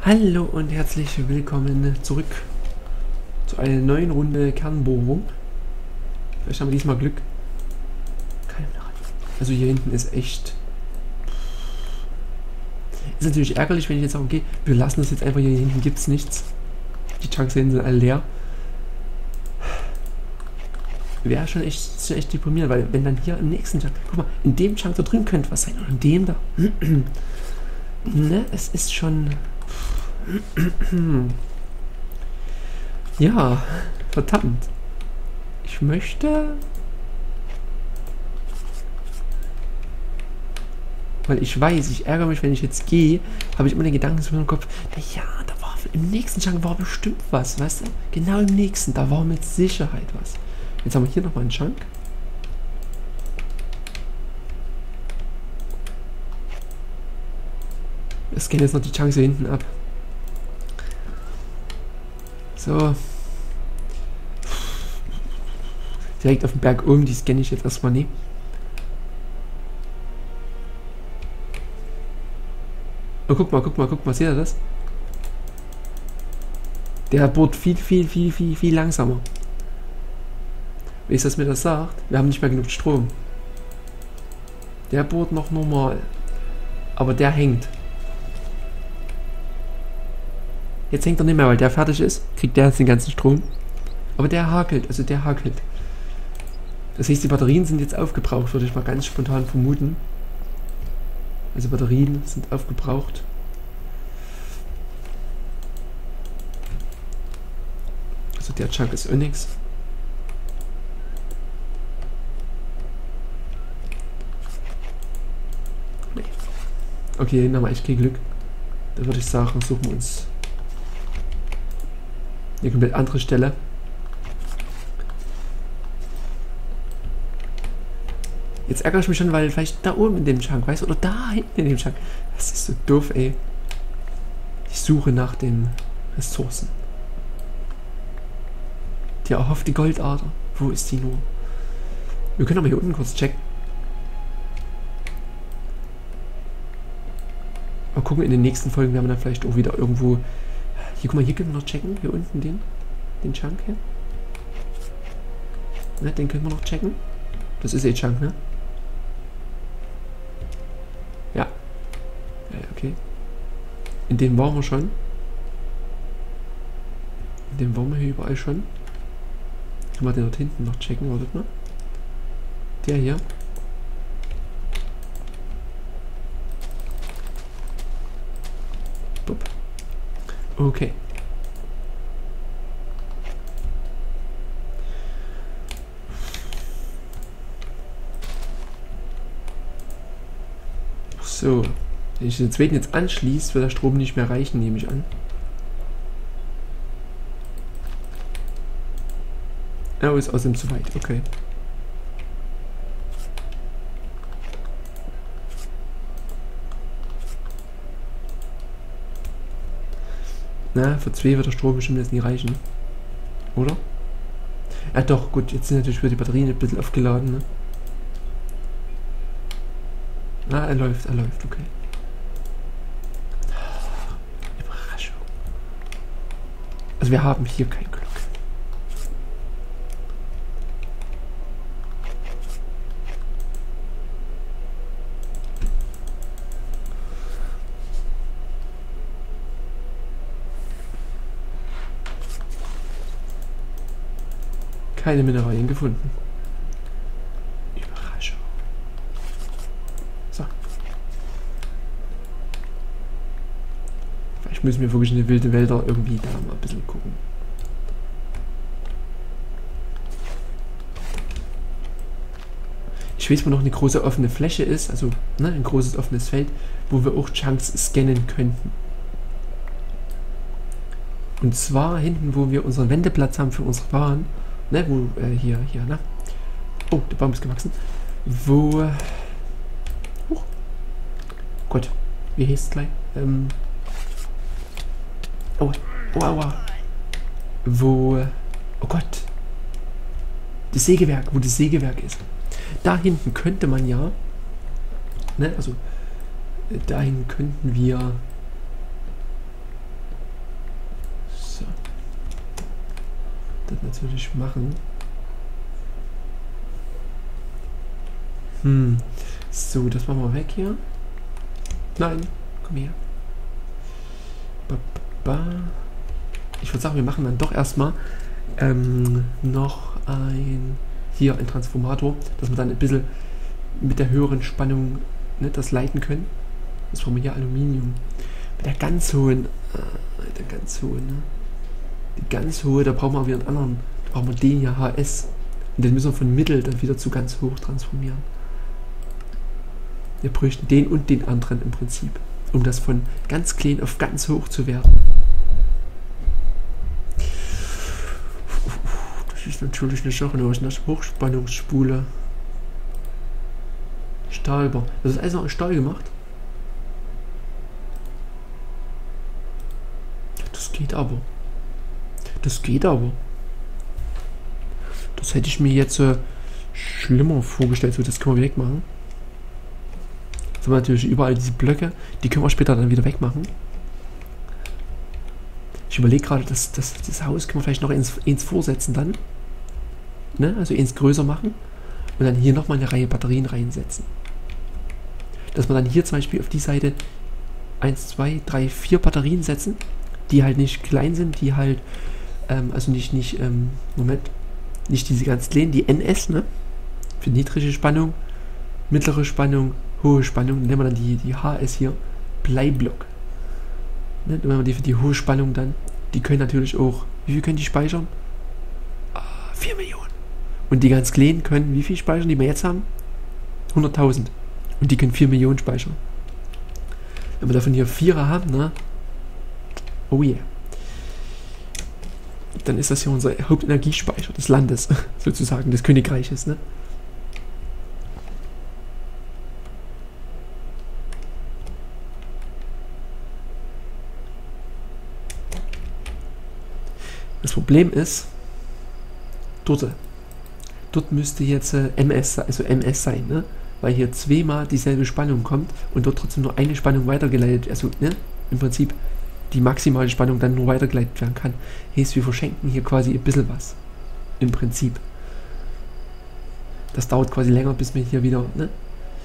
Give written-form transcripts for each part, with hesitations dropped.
Hallo und herzlich willkommen zurück zu einer neuen Runde Kernbohrung. Vielleicht haben wir diesmal Glück. Keine Ahnung. Also hier hinten ist echt... Ist natürlich ärgerlich, wenn ich jetzt sage, okay, wir lassen das jetzt einfach, hier hinten gibt es nichts. Die Chunks sind alle leer. Wäre schon echt deprimierend, weil wenn dann hier im nächsten Chunk... Guck mal, in dem Chunk da drüben könnte was sein und in dem da. Ne, es ist schon... Ja, verdammt. Ich möchte... Weil ich weiß, ich ärgere mich, wenn ich jetzt gehe, habe ich immer den Gedanken so im Kopf, ja, da war im nächsten Chunk war bestimmt was, weißt du? Genau im nächsten, da war mit Sicherheit was. Jetzt haben wir hier nochmal einen Chunk. Wir scannen jetzt noch die Chunks hier hinten ab. So. Direkt auf dem Berg oben, die scanne ich jetzt erstmal nie. Oh, guck mal, seht ihr das? Der bohrt viel langsamer. Wie ist das mir das sagt? Wir haben nicht mehr genug Strom. Der bohrt noch normal. Aber der hängt. Jetzt hängt er nicht mehr, weil der fertig ist. Kriegt der jetzt den ganzen Strom. Aber der hakelt, also der hakelt. Das heißt, die Batterien sind jetzt aufgebraucht, würde ich mal ganz spontan vermuten. Also Batterien sind aufgebraucht. Also der Chunk ist nix. Nee. Okay, hier haben wir echt kein Glück. Da würde ich sagen, suchen wir uns eine komplett andere Stelle. Jetzt ärgere ich mich schon, weil vielleicht da oben in dem Chunk, weißt du, oder da hinten in dem Chunk. Das ist so doof, ey. Ich suche nach den Ressourcen. Die erhoffte Goldader. Wo ist die nur? Wir können aber hier unten kurz checken. Mal gucken, in den nächsten Folgen werden wir dann vielleicht auch wieder irgendwo... Hier, guck mal, hier können wir noch checken. Hier unten den Chunk hier. Ne, den können wir noch checken. Das ist Chunk, ne? Ja. Ja, okay. In dem waren wir schon. In dem waren wir hier überall schon. Können wir den dort hinten noch checken, wartet mal. Der hier. Bup. Okay. So. Wenn ich den zweiten jetzt anschließe, wird der Strom nicht mehr reichen, nehme ich an. Oh, ist außerdem zu weit. Okay. Na, für 2 wird der Strom bestimmt jetzt nie reichen. Oder? Ja doch, gut, jetzt sind natürlich wieder die Batterien ein bisschen aufgeladen, ne? Ah, er läuft, okay. Überraschung. Also wir haben hier kein Glück. Keine Mineralien gefunden. Überraschung. So. Vielleicht müssen wir wirklich in die wilde Wälder irgendwie da mal ein bisschen gucken. Ich weiß, wo noch eine große offene Fläche ist, also ne, ein großes offenes Feld, wo wir auch Chunks scannen könnten. Und zwar hinten, wo wir unseren Wendeplatz haben für unsere Bahn. Ne, wo, hier, ne? Oh, der Baum ist gewachsen. Wo, Gott, wie heißt es gleich? Aua. Wo, oh Gott. Das Sägewerk, wo das Sägewerk ist. Da hinten könnte man ja, ne, also, dahin könnten wir würde ich machen? So, das machen wir weg hier. Nein, komm her. Ich würde sagen, wir machen dann doch erstmal noch ein Transformator, dass wir dann ein bisschen mit der höheren Spannung, ne, das leiten können. Das brauchen wir hier Aluminium. Mit der ganz hohen, ne? Die ganz hohe, da brauchen wir auch wieder einen anderen. Da brauchen wir den hier HS. Und den müssen wir von mittel dann wieder zu ganz hoch transformieren. Wir bräuchten den und den anderen im Prinzip, um das von ganz klein auf ganz hoch zu werden. Das ist natürlich eine Sache, eine Hochspannungsspule. Stahlbar. Das ist alles noch in Stahl gemacht. Das geht aber. Das hätte ich mir jetzt schlimmer vorgestellt. So, das können wir wegmachen. Jetzt haben wir natürlich überall diese Blöcke. Die können wir später dann wieder wegmachen. Ich überlege gerade, das Haus können wir vielleicht noch ins vorsetzen dann. Ne? Also ins größer machen. Und dann hier nochmal eine Reihe Batterien reinsetzen. Dass wir dann hier zum Beispiel auf die Seite 1, 2, 3, 4 Batterien setzen, die halt nicht klein sind, die halt, also nicht diese ganz kleinen, die NS, ne? Für niedrige Spannung, mittlere Spannung, hohe Spannung, dann nehmen wir dann die HS hier, Bleiblock. Ne? Dann nehmen wir die für die hohe Spannung dann, die können natürlich auch, wie viel können die speichern? 4 Millionen. Und die ganz kleinen können, wie viel speichern, die wir jetzt haben? 100.000. Und die können 4 Millionen speichern. Wenn wir davon hier 4er haben, ne? Oh yeah. Dann ist das hier unser Hauptenergiespeicher des Landes, sozusagen, des Königreiches, ne? Das Problem ist, dort müsste jetzt MS sein, ne? Weil hier zweimal dieselbe Spannung kommt und dort trotzdem nur eine Spannung weitergeleitet, also ne? Im Prinzip die maximale Spannung dann nur weitergeleitet werden kann. Heißt, wir verschenken hier quasi ein bisschen was. Im Prinzip. Das dauert quasi länger, bis wir hier wieder, ne?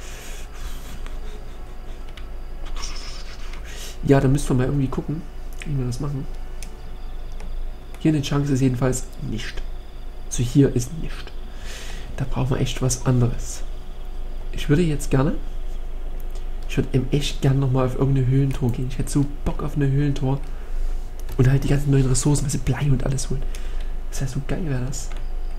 Ja, da müssen wir mal irgendwie gucken, wie wir das machen. Hier eine Chance ist jedenfalls nicht. Also hier ist nicht. Da brauchen wir echt was anderes. Ich würde echt gerne nochmal auf irgendeine Höhlentor gehen. Ich hätte so Bock auf eine Höhlentor und halt die ganzen neuen Ressourcen, also Blei und alles holen. Das heißt, so geil wäre das.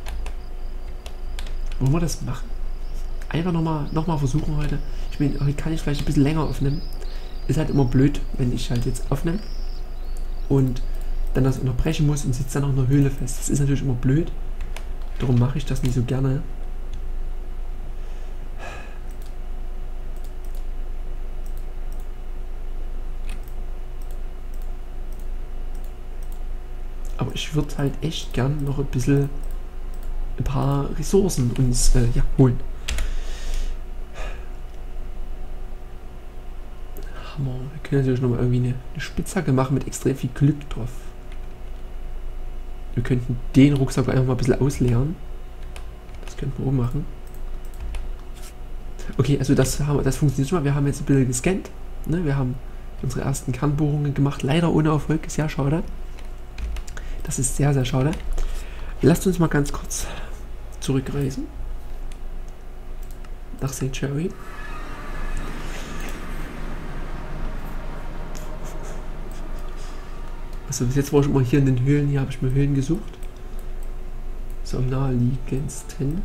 Wollen wir das machen? Einfach nochmal versuchen heute. Ich meine, heute kann ich vielleicht ein bisschen länger aufnehmen. Ist halt immer blöd, wenn ich halt jetzt aufnehme und dann das unterbrechen muss und sitzt dann auch in der Höhle fest. Das ist natürlich immer blöd. Darum mache ich das nicht so gerne. Aber ich würde halt echt gern noch ein paar Ressourcen uns holen. Hammer. Wir können natürlich nochmal irgendwie eine Spitzhacke machen mit extrem viel Glück drauf. Wir könnten den Rucksack einfach mal ein bisschen ausleeren. Das könnten wir auch machen. Okay, also das funktioniert schon mal. Wir haben jetzt ein bisschen gescannt. Ne? Wir haben unsere ersten Kernbohrungen gemacht. Leider ohne Erfolg. Ist ja schade. Das ist sehr, sehr schade. Lasst uns mal ganz kurz zurückreisen. Nach St. Cherry. Also bis jetzt war ich immer hier in den Höhlen. Hier habe ich mir Höhlen gesucht. So am naheliegendsten.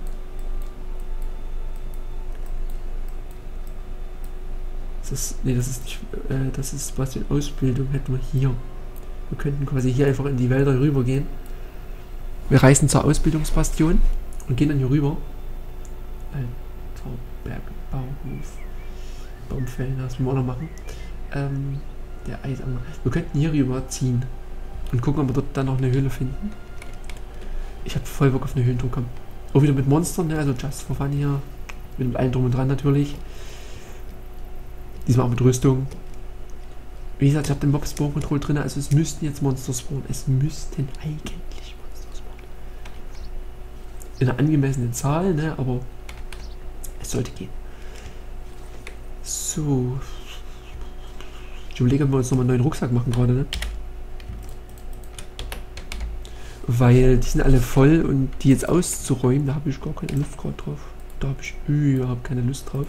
Das ist nicht, das ist was in Ausbildung hätten wir hier. Wir könnten quasi hier einfach in die Wälder rüber gehen. Wir reisen zur Ausbildungsbastion und gehen dann hier rüber. Alter Bergbauhof. Baumfällen, das müssen wir auch noch machen. Der Eisanger. Wir könnten hier rüber ziehen und gucken, ob wir dort dann noch eine Höhle finden. Ich habe voll Bock auf eine Höhlentour kommen. Auch wieder mit Monstern, ne? Also just for fun hier. Mit allem drum und dran natürlich. Diesmal auch mit Rüstung. Wie gesagt, ich habe den Mob Spawn Control drin, also es müssten jetzt Monster spawnen. Es müssten eigentlich Monster spawnen. in einer angemessenen Zahl, ne? Aber es sollte gehen. So. Ich überlege, ob wir uns nochmal einen neuen Rucksack machen gerade, ne? Weil die sind alle voll und die jetzt auszuräumen, da habe ich gar keine Lust gerade drauf. Da habe ich überhaupt keine Lust drauf.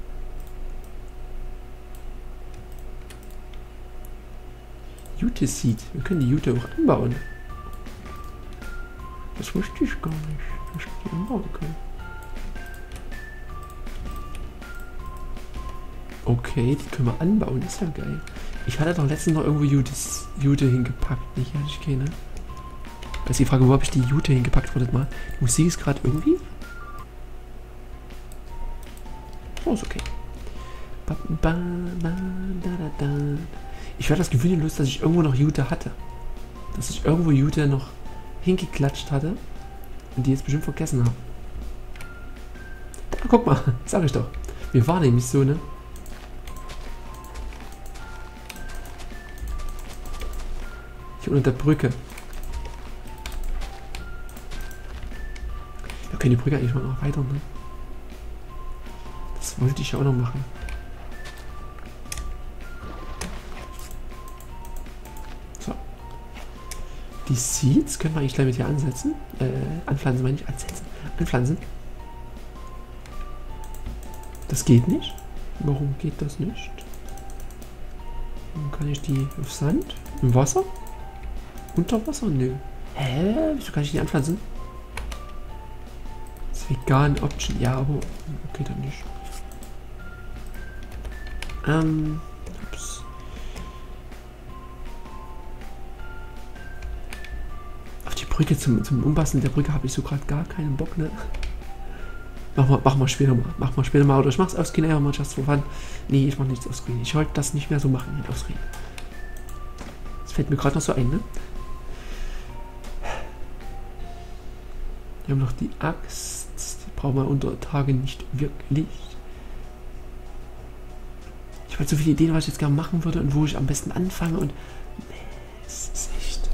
Jute Seed. Wir können die Jute auch anbauen. Das wusste ich gar nicht, dass ich die anbauen kann. Okay, die können wir anbauen, ist ja geil. Ich hatte doch letztens noch irgendwo Jute hingepackt, nicht? Hatte ich keine. Da ist die Frage, wo habe ich die Jute hingepackt? Wartet mal. Die Musik ist gerade irgendwie. Oh, ist okay. Ich werde das Gefühl los, dass ich irgendwo noch Jute hatte. Dass ich irgendwo Jute noch hingeklatscht hatte und die jetzt bestimmt vergessen habe. Ah, guck mal, sag ich doch. Wir waren nämlich so, ne? Hier unter der Brücke. Wir können die Brücke eigentlich mal noch erweitern, ne? Das wollte ich ja auch noch machen. So. Die Seeds können wir eigentlich gleich mit hier ansetzen. Anpflanzen, meine ich. Ansetzen. Anpflanzen. Das geht nicht. Warum geht das nicht? Dann kann ich die auf Sand? Im Wasser? Unter Wasser? Nö. Hä? Wieso kann ich die anpflanzen? Das Vegan Option. Ja, aber okay, dann nicht. Ups. Auf die Brücke zum Umbasteln der Brücke habe ich so gerade gar keinen Bock, ne? Mach mal später mal. Mach mal später mal. Oder ich mach's auf Screen, ja, mal just for fun. Nee, ich mach nichts auf Screen. Ich wollte das nicht mehr so machen auf Screen. Das fällt mir gerade noch so ein, ne? Wir haben noch die Axt. Die brauchen wir unter Tage nicht wirklich. Ich habe so viele Ideen, was ich jetzt gerne machen würde und wo ich am besten anfange und nee, es ist echt.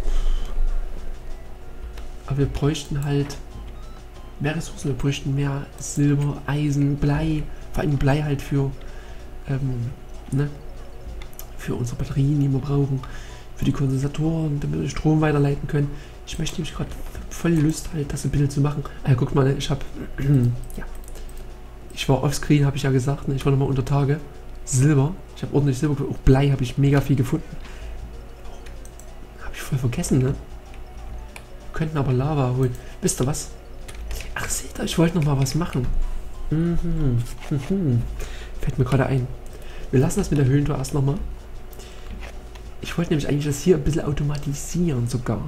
Aber wir bräuchten halt mehr Ressourcen, wir bräuchten mehr Silber, Eisen, Blei, vor allem Blei halt für ne, für unsere Batterien, die wir brauchen, für die Kondensatoren, damit wir Strom weiterleiten können. Ich möchte nämlich gerade voll Lust halt, das ein bisschen zu machen. Guckt mal, ich habe ja, ich war offscreen, habe ich ja gesagt, ne, ich war nochmal unter Tage. Silber. Ich habe ordentlich Silber gefunden. Auch Blei habe ich mega viel gefunden. Habe ich voll vergessen, ne? Wir könnten aber Lava holen. Wisst ihr was? Ach, seht ihr, ich wollte noch mal was machen. Fällt mir gerade ein. Wir lassen das mit der Höhlentour erst nochmal. Ich wollte nämlich eigentlich das hier ein bisschen automatisieren sogar.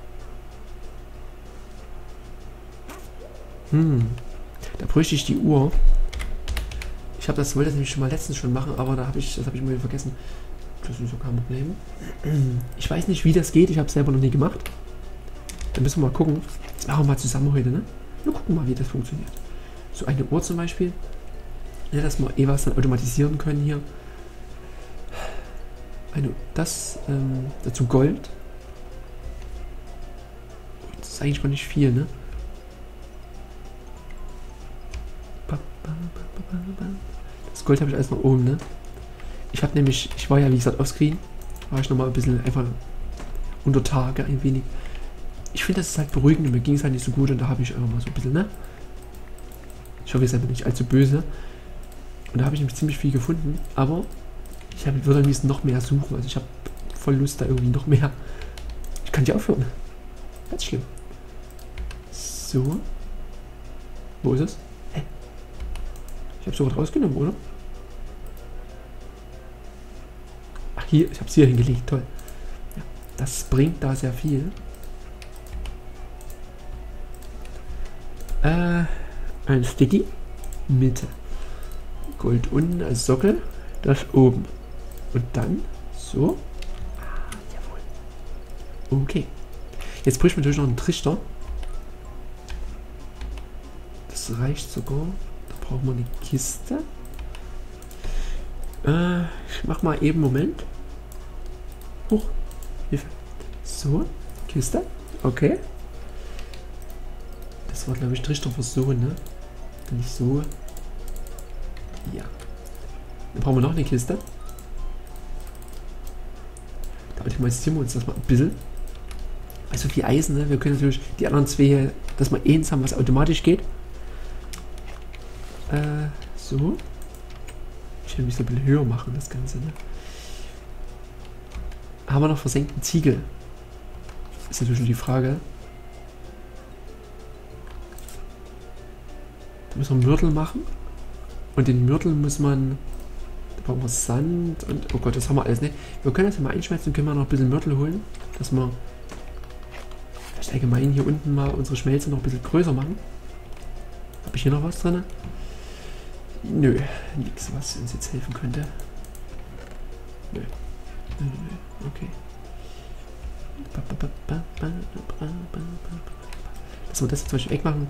Da bräuchte ich die Uhr. Ich wollte das nämlich schon mal letztens machen, aber das habe ich mal wieder vergessen. Das ist ja kein Problem. Ich weiß nicht, wie das geht. Ich habe es selber noch nie gemacht. Dann müssen wir mal gucken. Das machen wir mal zusammen heute, ne? Wir gucken mal, wie das funktioniert. So eine Uhr zum Beispiel. Ja, dass wir was dann automatisieren können hier. Dazu Gold. Das ist eigentlich mal nicht viel, ne? Das Gold habe ich alles noch oben, ne? Ich war ja wie gesagt offscreen. War ich nochmal ein bisschen einfach unter Tage ein wenig. Ich finde, das ist halt beruhigend und mir ging es halt nicht so gut und da habe ich einfach mal so ein bisschen, ne? Ich hoffe, ihr seid nicht allzu böse. Und da habe ich nämlich ziemlich viel gefunden, aber würde am liebsten noch mehr suchen. Also ich habe voll Lust da irgendwie noch mehr. Ich kann die aufhören. Ganz schlimm. So. Wo ist es? Hä? Ich habe es sogar rausgenommen, oder? Ach, hier, ich habe es hier hingelegt. Toll. Ja, das bringt da sehr viel. Ein Sticky. Mitte. Gold unten als Sockel. Das oben. Und dann so. Ah, jawohl. Okay. Jetzt bräuchte ich natürlich noch einen Trichter. Das reicht sogar. Da brauchen wir eine Kiste. Ich mach mal eben Moment. Hoch. Hilfe. So. Kiste. Okay. Das Das war, glaube ich, der richtige Versuch, ne? Nicht so. Ja. Dann brauchen wir noch eine Kiste. Da automatisieren wir uns das mal ein bisschen. Also viel Eisen, ne? Wir können natürlich die anderen zwei, dass wir eins haben, was automatisch geht. So. Ich will mich so ein bisschen höher machen, das Ganze, ne? Haben wir noch versenkten Ziegel? Ist natürlich die Frage. Da müssen wir Mörtel machen. Und den Mörtel muss man... Da brauchen wir Sand und... Oh Gott, das haben wir alles, ne? Wir können das ja mal einschmelzen und können wir noch ein bisschen Mörtel holen. Dass wir vielleicht allgemein hier unten mal unsere Schmelze noch ein bisschen größer machen. Habe ich hier noch was drin? Nö, nichts, was uns jetzt helfen könnte. Nö. Okay. Lass wir das jetzt zum Beispiel wegmachen.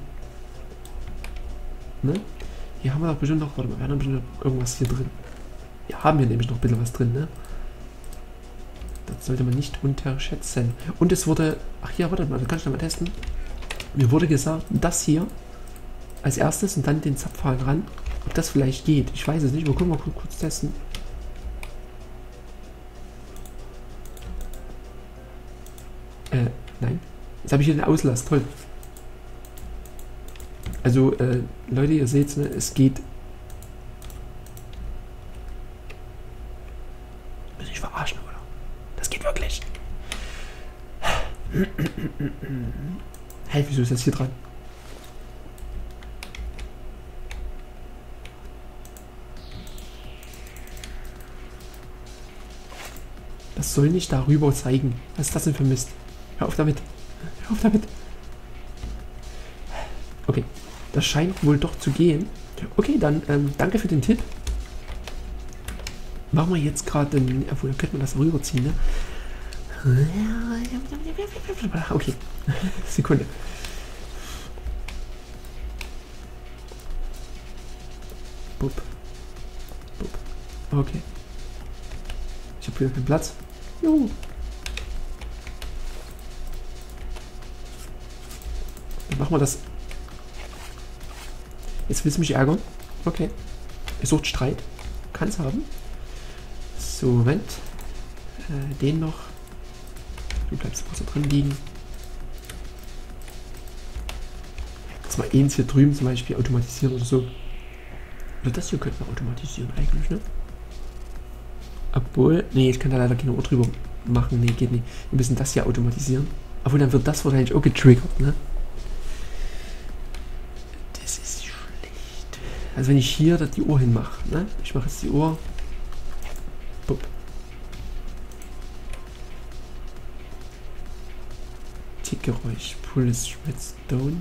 Ne? Hier haben wir doch bestimmt noch, warte mal, wir haben bestimmt noch irgendwas hier drin. Ja, haben wir nämlich noch ein bisschen was drin, ne? Das sollte man nicht unterschätzen. Und es wurde, ach ja, warte mal, da kann ich noch mal testen. Mir wurde gesagt, das hier als erstes und dann den Zapfhahn ran. Ob das vielleicht geht, ich weiß es nicht, wir können mal kurz testen. Nein. Jetzt habe ich hier den Auslass, toll. Also, Leute, ihr seht es, ne, es geht. Muss ich verarschen, oder? Das geht wirklich. Hey, wieso ist das hier dran? Das soll nicht darüber zeigen. Was ist das denn für Mist? Hör auf damit. Hör auf damit. Okay. Das scheint wohl doch zu gehen. Okay, dann danke für den Tipp. Machen wir jetzt gerade... Obwohl, da könnte man das rüberziehen, ne? Okay. Sekunde. Bup. Bup. Okay. Ich habe wieder keinen Platz. Juhu. Dann machen wir das. Jetzt willst du mich ärgern? Okay. Er sucht Streit. Kann es haben. So, Moment. Den noch. Du bleibst kurz da drin liegen. Dass wir eins hier drüben zum Beispiel automatisieren oder so. Oder das hier könnten wir automatisieren eigentlich, ne? Obwohl, nee, ich kann da leider keine Uhr drüber machen. Nee, geht nicht. Wir müssen das hier automatisieren. Obwohl, dann wird das wahrscheinlich auch getriggert, ne? Das ist schlecht. Also wenn ich hier die Uhr hinmache, ne? Ich mache jetzt die Uhr. Bup. Tickgeräusch. Pull is Redstone.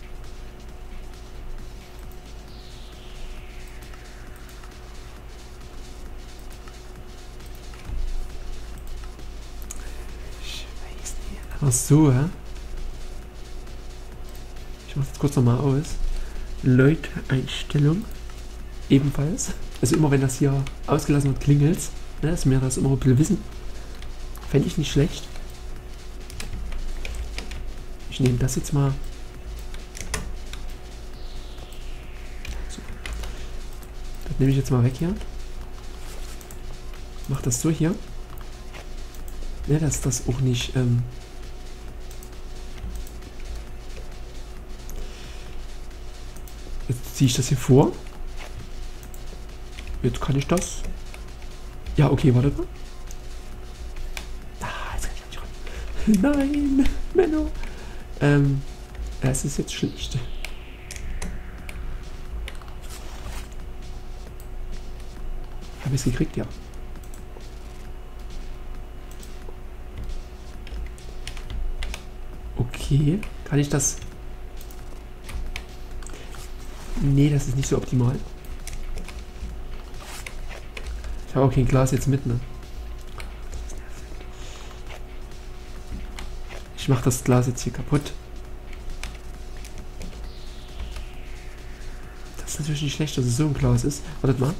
Ach so, ja. Ich mache jetzt kurz nochmal aus. Leute-Einstellung. Ebenfalls. Also immer wenn das hier ausgelassen wird, klingelt es. Ne, dass wir das immer ein bisschen wissen. Fände ich nicht schlecht. Ich nehme das jetzt mal. So. Das nehme ich jetzt mal weg hier. Mach das so hier. Ne, dass das auch nicht... Jetzt ziehe ich das hier vor. Jetzt kann ich das. Ja, okay, warte mal. Ah, jetzt kann ich nicht ran. Nein, Menno. Es ist jetzt schlicht. Habe ich es gekriegt, ja. Okay, kann ich das... Nee, das ist nicht so optimal. Ich habe auch kein Glas jetzt mit, ne? Ich mache das Glas jetzt hier kaputt. Das ist natürlich nicht schlecht, dass es so ein Glas ist. Wartet mal.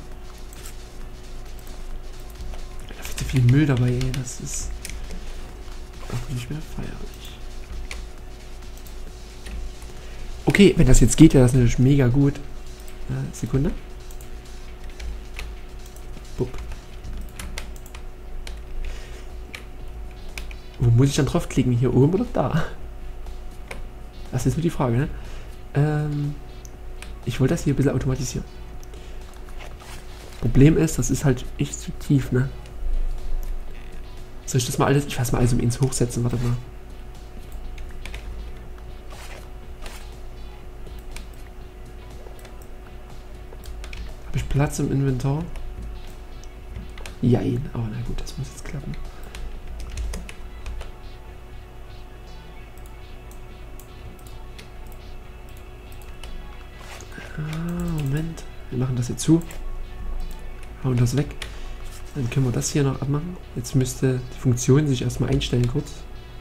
Da ist so viel Müll dabei, ey. Das ist auch nicht mehr feierlich. Okay, wenn das jetzt geht, wäre das natürlich mega gut. Sekunde. Bup. Wo muss ich dann draufklicken? Hier oben oder da? Das ist nur die Frage, ne? Ich wollte das hier ein bisschen automatisieren. Problem ist, das ist halt echt zu tief, ne? Soll ich das mal alles... Ich weiß mal alles um ins hochsetzen, warte mal. Habe ich Platz im Inventar? Jein. Oh, na gut, das muss jetzt klappen. Moment. Wir machen das jetzt zu. Hauen das weg. Dann können wir das hier noch abmachen. Jetzt müsste die Funktion sich erstmal einstellen kurz.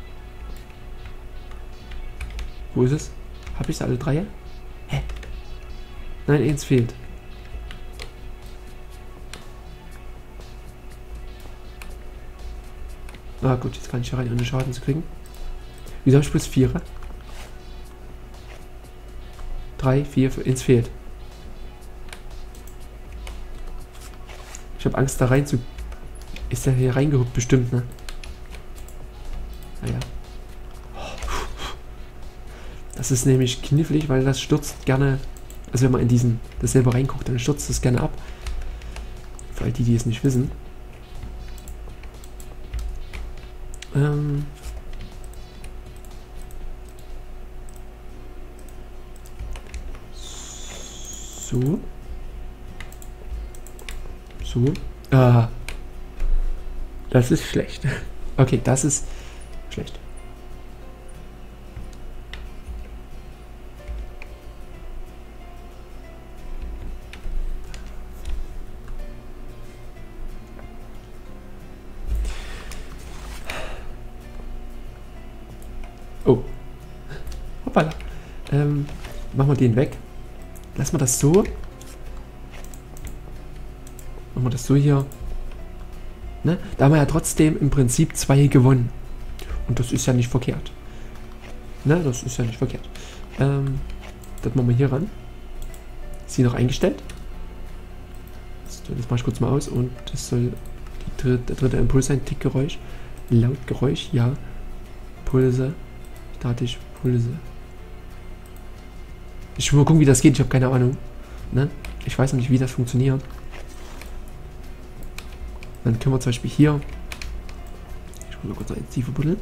Wo ist es? Habe ich es alle drei? Hä? Nein, eins fehlt. Ah gut, jetzt kann ich hier rein, ohne Schaden zu kriegen. Wieso habe ich plus 4? 3, 4, eins fehlt. Ich habe Angst da rein zu... Ist der hier reingehuckt bestimmt, ne? Naja. Das ist nämlich knifflig, weil das stürzt gerne... Also wenn man in diesen... das selber reinguckt, dann stürzt das gerne ab. Für all die, die es nicht wissen. So. So. Ah. Das ist schlecht. Okay, das ist schlecht. Oh. Hoppala. Machen wir den weg. Lassen wir das so. Machen wir das so hier. Ne? Da haben wir ja trotzdem im Prinzip 2 gewonnen. Und das ist ja nicht verkehrt. Ne? Das ist ja nicht verkehrt. Das machen wir hier ran. Ist sie noch eingestellt? Das mache ich kurz mal aus. Und das soll der dritte Impuls sein. Tickgeräusch. Lautgeräusch. Ja. Pulse. Statisch. Pulse. Ich will mal gucken, wie das geht. Ich habe keine Ahnung. Ne? Ich weiß noch nicht, wie das funktioniert. Dann können wir zum Beispiel hier... Ich muss mal kurz ein tiefer buddeln.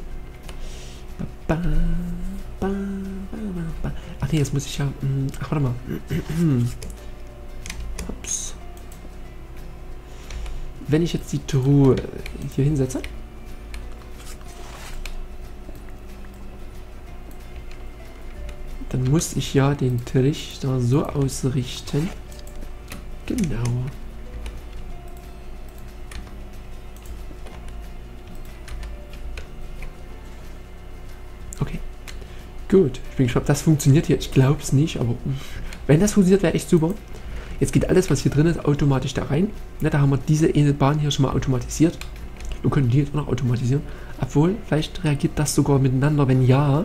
Ach nee, jetzt muss ich ja... Ach, warte mal. Ups. Wenn ich jetzt die Truhe hier hinsetze... Dann muss ich ja den Trichter so ausrichten. Genau. Okay. Gut. Ich bin gespannt, ob das funktioniert hier. Ich glaube es nicht, aber wenn das funktioniert, wäre echt super. Jetzt geht alles, was hier drin ist, automatisch da rein. Ne, da haben wir diese eine Bahn hier schon mal automatisiert. Wir können die jetzt auch noch automatisieren. Obwohl, vielleicht reagiert das sogar miteinander. Wenn ja...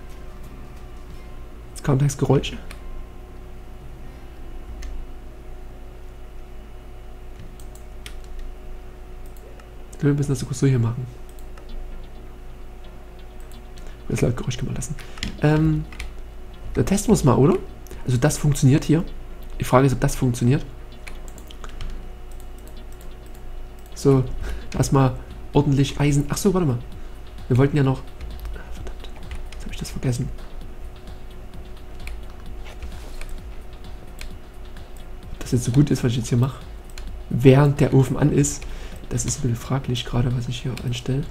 Kam das Geräusch. Wir müssen das sogar so hier machen. Das Lautgeräusch können wir lassen. Da testen wir es mal, oder? Also das funktioniert hier. Die Frage ist, ob das funktioniert. So, erstmal ordentlich Eisen. Ach so, warte mal. Wir wollten ja noch... Verdammt, jetzt habe ich das vergessen. Jetzt so gut ist, was ich jetzt hier mache, während der Ofen an ist, das ist ein bisschen fraglich gerade, was ich hier anstelle.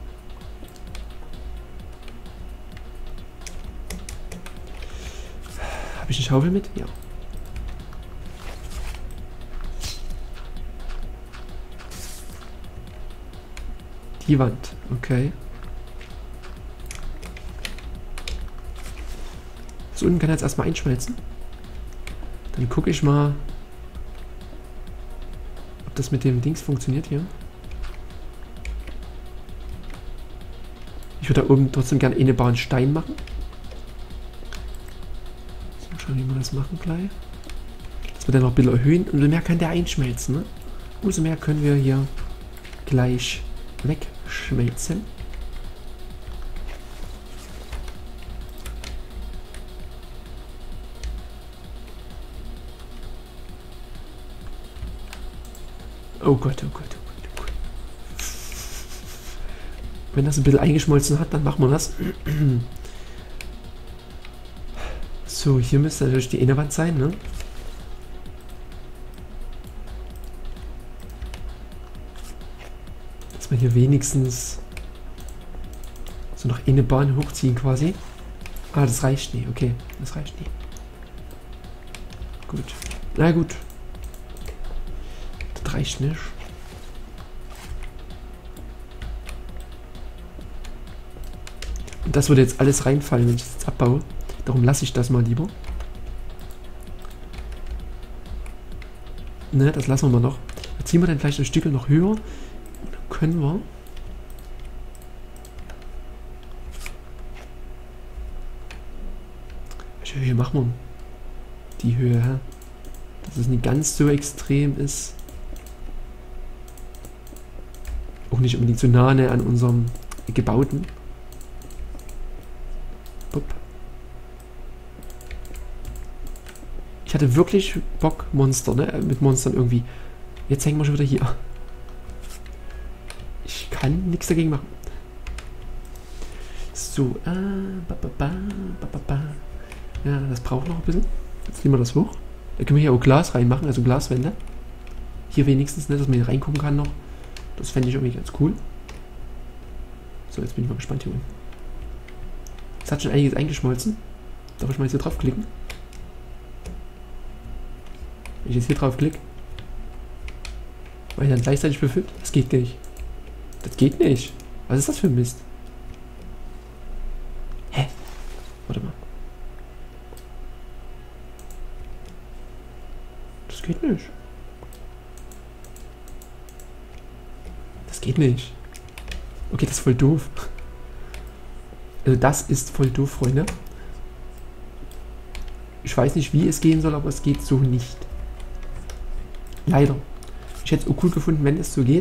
Habe ich eine Schaufel mit? Ja. Die Wand, okay. So unten kann er jetzt erstmal einschmelzen. Dann gucke ich mal, das mit dem Dings funktioniert hier. Ich würde da oben trotzdem gerne eine Bahn Stein machen. Schauen, wie wir das machen gleich. Dass wir dann noch ein bisschen erhöhen. Und umso mehr kann der einschmelzen, ne? Umso mehr können wir hier gleich wegschmelzen. Oh Gott, oh Gott, oh Gott, oh Gott. Wenn das ein bisschen eingeschmolzen hat, dann machen wir das. So, hier müsste natürlich die Innenwand sein, ne? Dass wir hier wenigstens so nach Innenbahn hochziehen quasi. Ah, das reicht nicht, okay. Das reicht nicht. Gut. Na gut. Das reicht nicht. Und das würde jetzt alles reinfallen, wenn ich das jetzt abbaue. Darum lasse ich das mal lieber. Ne, das lassen wir mal noch. Da ziehen wir dann vielleicht ein Stück noch höher. Und dann können wir... Welche Höhe machen wir? Die Höhe, hä? Dass es nicht ganz so extrem ist. Auch nicht unbedingt so nah an unserem Gebauten. Bup. Ich hatte wirklich Bock, Monster, ne? Mit Monstern irgendwie. Jetzt hängen wir schon wieder hier. Ich kann nichts dagegen machen. So, ja, das braucht noch ein bisschen. Jetzt nehmen wir das hoch. Da können wir hier auch Glas reinmachen, also Glaswände. Hier wenigstens, ne, dass man hier reingucken kann noch. Das fände ich irgendwie ganz cool. So, jetzt bin ich mal gespannt hier unten. Es hat schon einiges eingeschmolzen. Darf ich mal jetzt hier draufklicken? Wenn ich jetzt hier draufklicke, weil ich dann gleichzeitig befüllt, das geht nicht. Das geht nicht. Was ist das für ein Mist? Hä? Warte mal. Das geht nicht. Das geht nicht. Okay, das ist voll doof. Also das ist voll doof, Freunde. Ich weiß nicht, wie es gehen soll, aber es geht so nicht. Leider. Ich hätte es auch cool gefunden, wenn es so geht.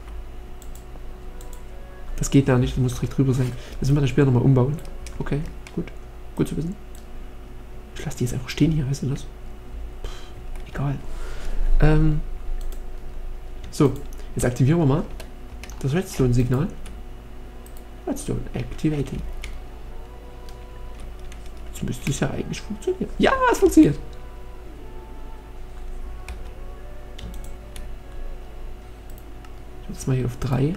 Das geht da nicht, das muss direkt drüber sein. Das müssen wir dann später nochmal umbauen. Okay, gut. Gut zu wissen. Ich lasse die jetzt einfach stehen hier, weißt du das? Pff, egal. So, jetzt aktivieren wir mal das Redstone-Signal. Redstone activating. Jetzt müsste es ja eigentlich funktionieren. Ja, es funktioniert. Jetzt mal hier auf 3.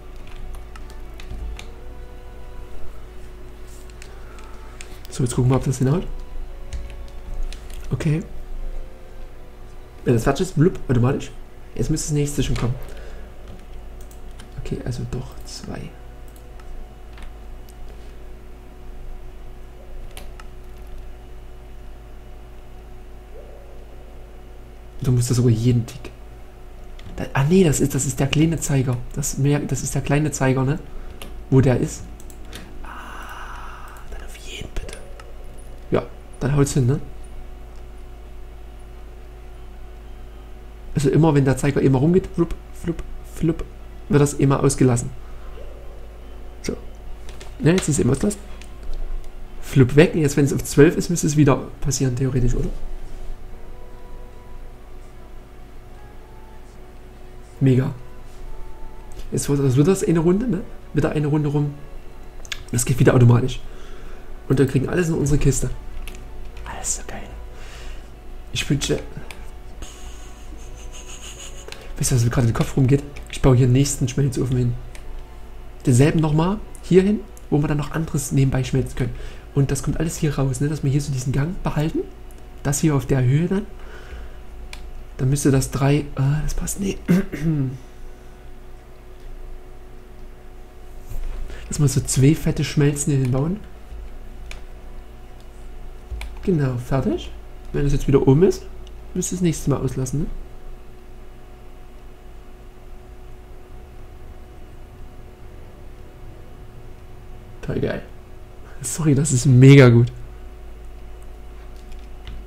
So, jetzt gucken wir, ob das hinhaut. Okay. Wenn das fertig ist, blub, automatisch. Jetzt müsste das nächste schon kommen. Okay, also doch 2. Du musst das sogar jeden Tick. Ah nee, das ist der kleine Zeiger. Das ist der kleine Zeiger, ne? Wo der ist. Ah, dann auf jeden bitte. Ja, dann haut's hin, ne? Also immer, wenn der Zeiger immer rumgeht, flup, flup, flup, wird das immer ausgelassen. So. Ja, jetzt ist es immer ausgelassen. Flup weg. Und jetzt, wenn es auf 12 ist, müsste es wieder passieren, theoretisch, oder? Mega. Jetzt wird das eine Runde, ne? Wieder eine Runde rum. Und das geht wieder automatisch. Und wir kriegen alles in unsere Kiste. Alles so geil. Ich wünsche... Weißt du, was mir gerade in den Kopf rumgeht? Ich baue hier den nächsten Schmelzofen hin. Denselben nochmal hier hin, wo wir dann noch anderes nebenbei schmelzen können. Und das kommt alles hier raus, ne? Dass wir hier so diesen Gang behalten. Das hier auf der Höhe dann. Dann müsste das 3... das passt nicht. Dass wir so 2 fette Schmelzen hier hinbauen. Genau, fertig. Wenn das jetzt wieder oben ist, müsste das nächste Mal auslassen, ne? Toll geil. Sorry, das ist mega gut.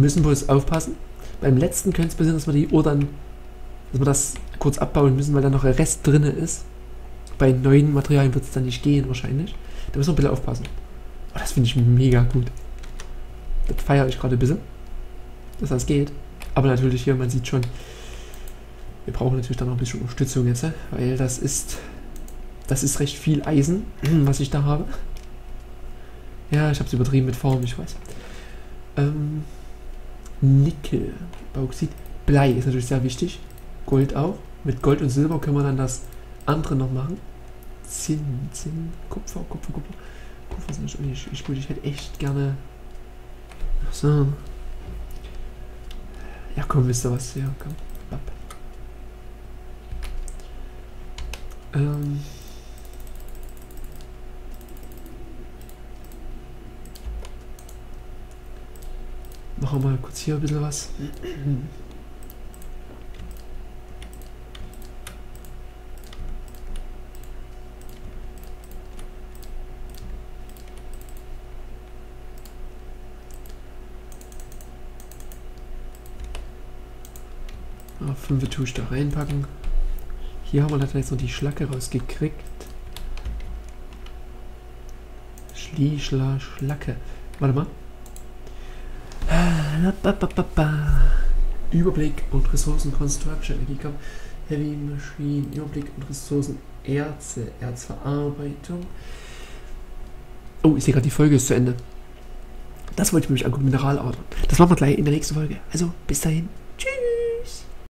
Müssen bloß aufpassen. Beim letzten könnte es passieren, dass wir die Uhr dann, dass wir das kurz abbauen müssen, weil da noch ein Rest drin ist. Bei neuen Materialien wird es dann nicht gehen wahrscheinlich. Da müssen wir ein bisschen aufpassen. Oh, das finde ich mega gut. Das feiere ich gerade ein bisschen, dass das geht. Aber natürlich hier, man sieht schon, wir brauchen natürlich dann noch ein bisschen Unterstützung jetzt, weil das ist recht viel Eisen, was ich da habe. Ja, ich habe es übertrieben mit Form, ich weiß. Nickel, Bauxit, Blei ist natürlich sehr wichtig. Gold auch. Mit Gold und Silber können wir dann das andere noch machen. Zinn, Kupfer. Kupfer ist natürlich nicht gut. Ich hätte echt gerne. Ach so. Ja, komm, wisst ihr was? Ja, komm. Machen wir mal kurz hier ein bisschen was. Ja, 5 tue ich da reinpacken. Hier haben wir natürlich noch die Schlacke rausgekriegt. Schlacke. Warte mal. Überblick und Ressourcen Construction, Heavy Machine, Überblick und Ressourcen Erze, Erzverarbeitung. Oh, ich sehe gerade, die Folge ist zu Ende. Das wollte ich mir angucken, Mineraladern. Das machen wir gleich in der nächsten Folge. Also, bis dahin. Tschüss.